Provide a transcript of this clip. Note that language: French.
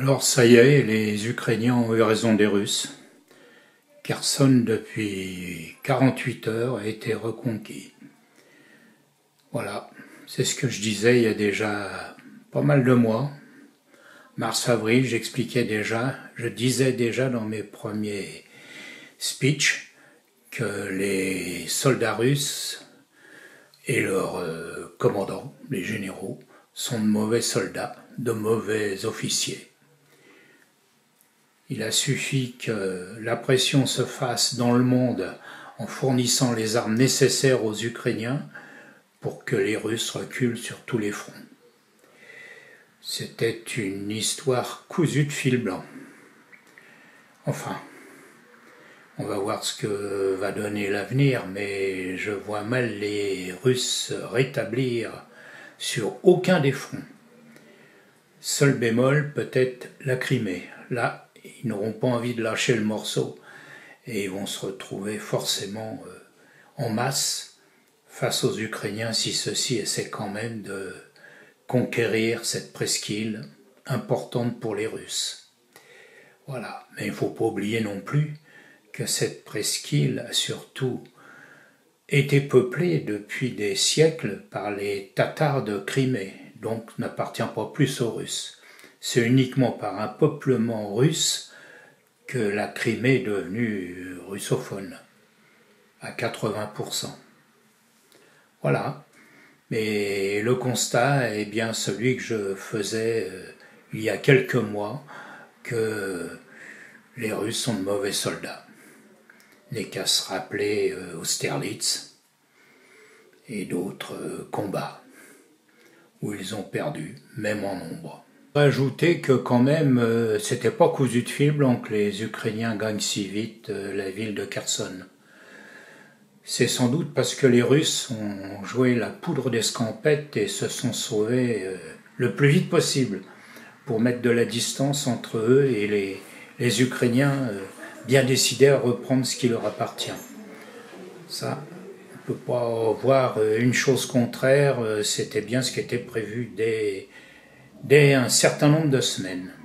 Alors ça y est, les Ukrainiens ont eu raison des Russes. Kherson, depuis 48 heures, a été reconquis. Voilà, c'est ce que je disais il y a déjà pas mal de mois. Mars-avril, je disais déjà dans mes premiers speeches que les soldats russes et leurs commandants, les généraux, sont de mauvais soldats, de mauvais officiers. Il a suffi que la pression se fasse dans le monde en fournissant les armes nécessaires aux Ukrainiens pour que les Russes reculent sur tous les fronts. C'était une histoire cousue de fil blanc. Enfin, on va voir ce que va donner l'avenir, mais je vois mal les Russes se rétablir sur aucun des fronts. Seul bémol, peut-être la Crimée. Là, ils n'auront pas envie de lâcher le morceau et ils vont se retrouver forcément en masse face aux Ukrainiens si ceux-ci essaient quand même de conquérir cette presqu'île importante pour les Russes. Voilà, mais il ne faut pas oublier non plus que cette presqu'île a surtout été peuplée depuis des siècles par les Tatars de Crimée, donc n'appartient pas plus aux Russes. C'est uniquement par un peuplement russe que la Crimée est devenue russophone, à 80%. Voilà, mais le constat est bien celui que je faisais il y a quelques mois, que les Russes sont de mauvais soldats. Il n'est qu'à se rappeler Austerlitz et d'autres combats où ils ont perdu, même en nombre. Ajouter que quand même, c'était pas cousu de fil blanc que les Ukrainiens gagnent si vite la ville de Kherson. C'est sans doute parce que les Russes ont joué la poudre d'escampette et se sont sauvés le plus vite possible pour mettre de la distance entre eux et les Ukrainiens bien décidés à reprendre ce qui leur appartient. Ça, on ne peut pas voir une chose contraire, c'était bien ce qui était prévu dès un certain nombre de semaines.